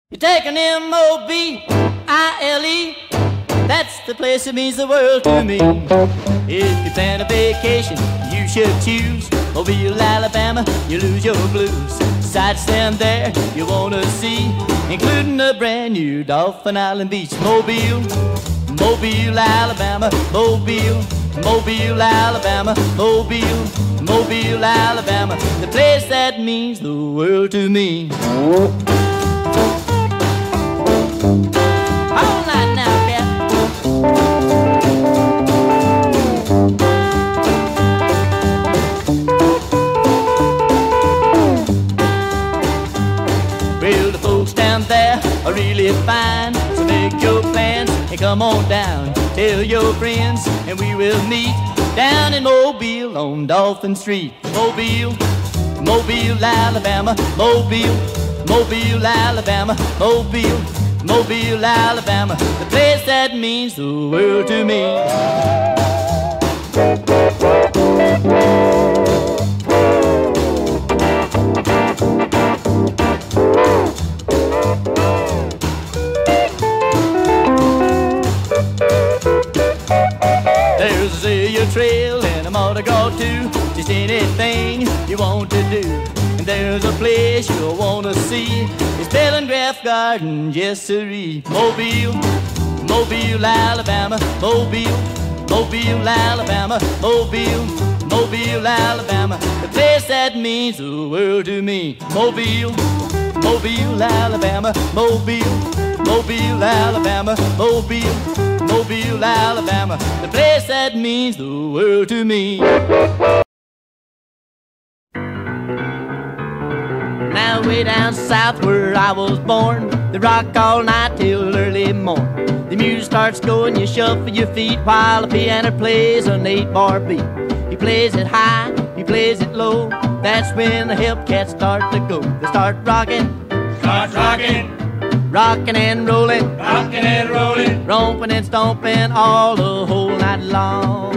You take an M-O-B-I-L-E, that's the place that means the world to me. If you plan a vacation, you should choose Mobile, Alabama, you lose your blues. Sights down there you wanna see, including a brand new Dolphin Island beach. Mobile, Mobile, Alabama, Mobile, Mobile, Alabama, Mobile, Mobile, Alabama, the place that means the world to me. All night now, cat. Well, the folks down there are really fine, so make your plans and come on down. Tell your friends and we will meet down in Mobile on Dolphin Street. Mobile, Mobile, Alabama, Mobile, Mobile, Alabama, Mobile, Mobile, Alabama, the place that means the world to me. There's a Azalea Trail and a Mardi Gras too, just anything you want to do. And there's a place you'll want to see, it's Bellengraff Garden, yes sirree. Mobile, Mobile, Alabama, Mobile, Mobile, Alabama, Mobile, Mobile, Alabama, the place that means the world to me. Mobile, Mobile, Alabama, Mobile, Mobile, Alabama, Mobile, Mobile, Alabama, the place that means the world to me. Now way down south where I was born, they rock all night till early morn. The music starts going, you shuffle your feet while the piano plays an 8-bar beat. He plays it high, he plays it low, that's when the Hellcats start to go. They start rocking, rocking and rolling, romping and stomping all the whole night long.